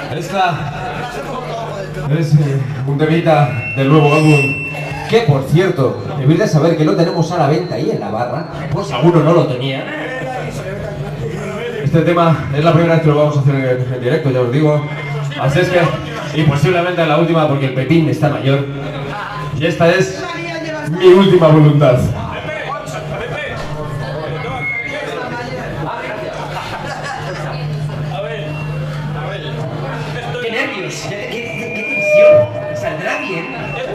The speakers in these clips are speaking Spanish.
Esta es un temita del nuevo álbum que, por cierto, debéis de saber que lo tenemos a la venta ahí en la barra, por si alguno no lo tenía. Este tema es la primera vez que lo vamos a hacer en directo, ya os digo. Así es que, y posiblemente la última porque el Pepín está mayor. Y esta es mi última voluntad. ¡Qué nervios! ¡Qué tensión! ¿Saldrá bien?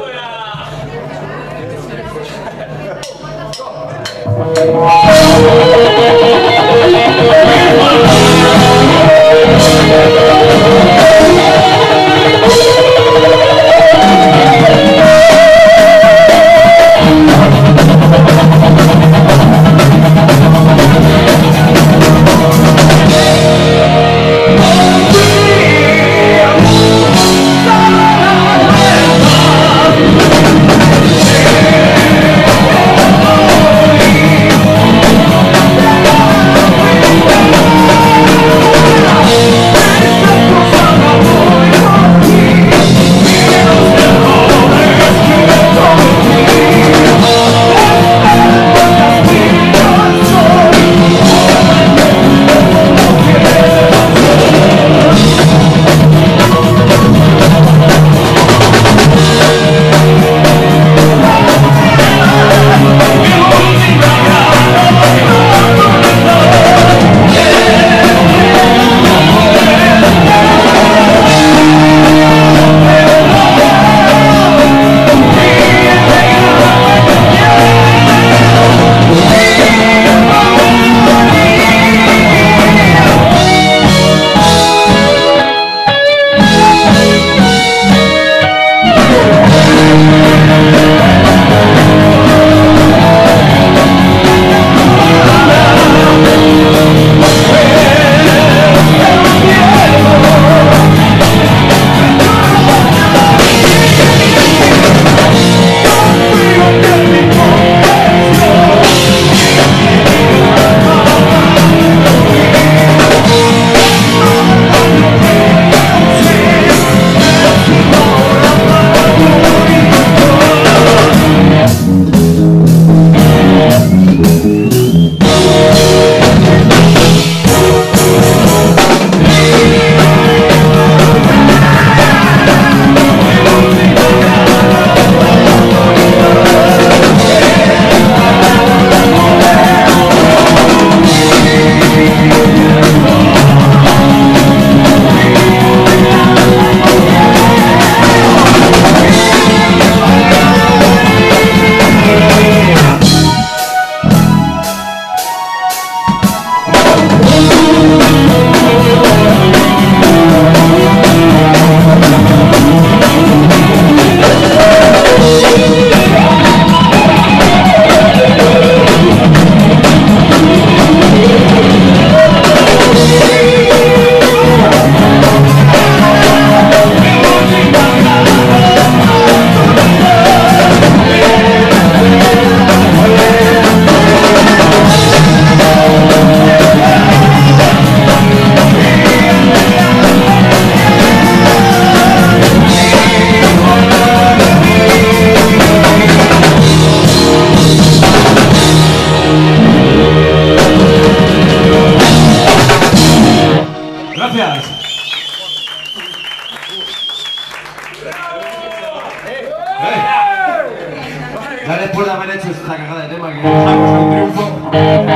Ya después de haber hecho esta cagada de tema que dejamos un triunfo.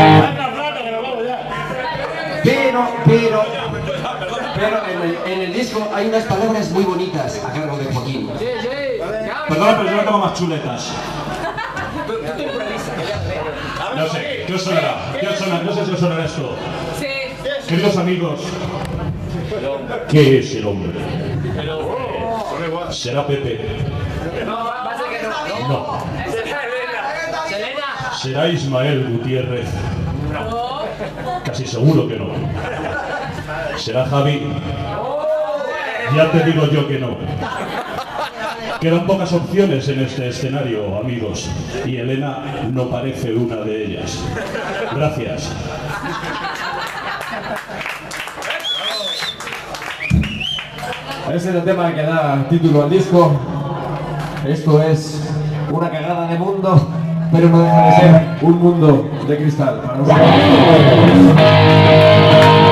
Pero en el disco hay unas palabras muy bonitas a cargo de Joaquín. Perdona, pero yo no tengo más chuletas. No sé, ¿qué os sonará? No sé si os sonará esto. Queridos amigos, ¿qué es el hombre? ¿Será Pepe? No. ¿Será Ismael Gutiérrez? Casi seguro que no. ¿Será Javi? Ya te digo yo que no. Quedan pocas opciones en este escenario, amigos, y Elena no parece una de ellas. Gracias. Ese es el tema que da título al disco. Esto es una cagada de mundo, pero no deja de ser un mundo de cristal para nosotros.